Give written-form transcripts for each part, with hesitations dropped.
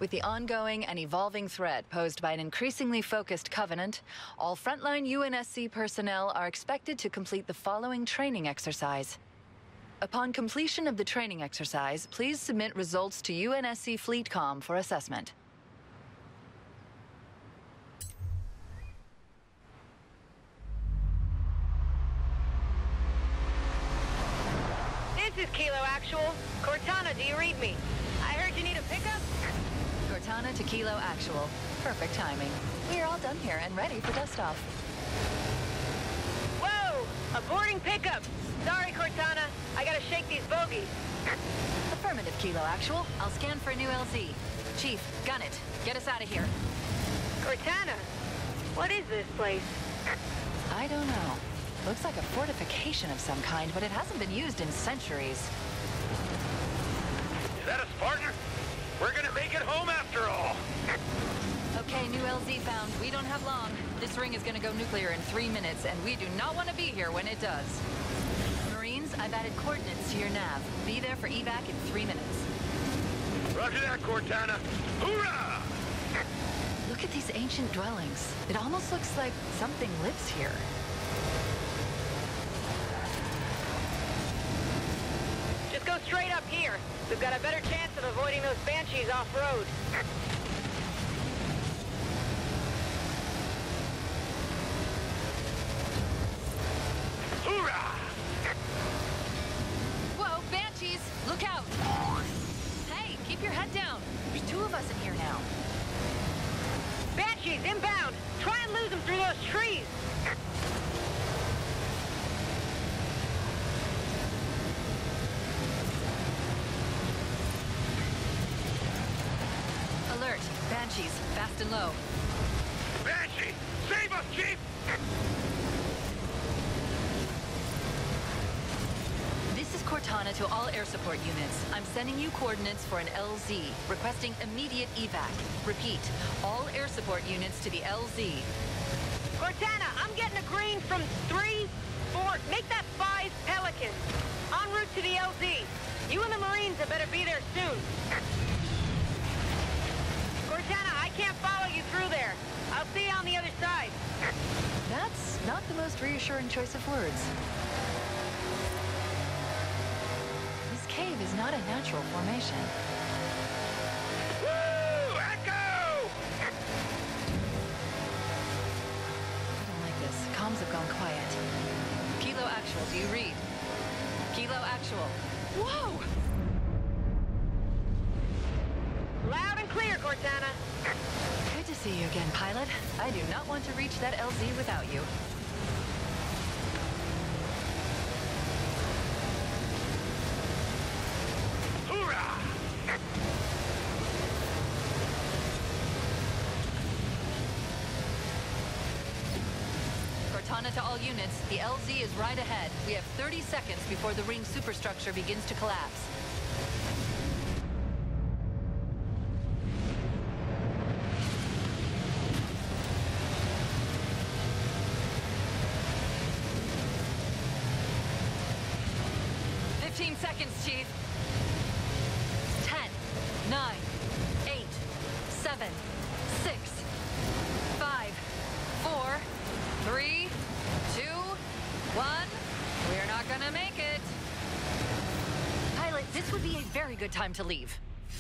With the ongoing and evolving threat posed by an increasingly focused Covenant, all frontline UNSC personnel are expected to complete the following training exercise. Upon completion of the training exercise, please submit results to UNSC FleetCom for assessment. This is Kilo Actual. Cortana, do you read me? I heard you need a pickup? Cortana to Kilo Actual. Perfect timing. We are all done here and ready for dust-off. Whoa! A boarding pickup! Sorry, Cortana. I gotta shake these bogies. Affirmative, Kilo Actual. I'll scan for a new LZ. Chief, gun it. Get us out of here. Cortana, what is this place? I don't know. Looks like a fortification of some kind, but it hasn't been used in centuries. Is that us, partner? We're gonna make it home after all! Okay, new LZ found. We don't have long. This ring is gonna go nuclear in 3 minutes, and we do not want to be here when it does. Marines, I've added coordinates to your nav. Be there for evac in 3 minutes. Roger that, Cortana. Hoorah! Look at these ancient dwellings. It almost looks like something lives here. Just go straight up here. We've got a better chance of avoiding those Banshees off-road. Hoorah! Whoa, Banshees! Look out! Hey, keep your head down. There's 2 of us in here now. Banshees, inbound! Try and lose them through those trees! Alert! Banshees, fast and low. Banshee! Save us, Chief! This is Cortana to all air support units. I'm sending you coordinates for an LZ, requesting immediate evac. Repeat, all air support units to the LZ. Cortana, I'm getting a green from 3, 4, make that 5 Pelicans. En route to the LZ. You and the Marines had better be there soon. Cortana, I can't follow you through there. I'll see you on the other side. That's not the most reassuring choice of words. This cave is not a natural formation. Woo! Echo! I don't like this. Comms have gone quiet. Kilo Actual, do you read? Kilo Actual. Whoa! Loud and clear, Cortana. Good to see you again, pilot. I do not want to reach that LZ without you. Hoorah! Cortana to all units, the LZ is right ahead. We have 30 seconds before the ring superstructure begins to collapse. Seconds, Chief. 10, 9, 8, 7, 6, 5, 4, 3, 2, 1. We're not gonna make it. Pilot, this would be a very good time to leave.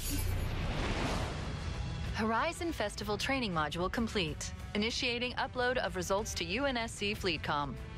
Horizon Festival training module complete. Initiating upload of results to UNSC FleetCom.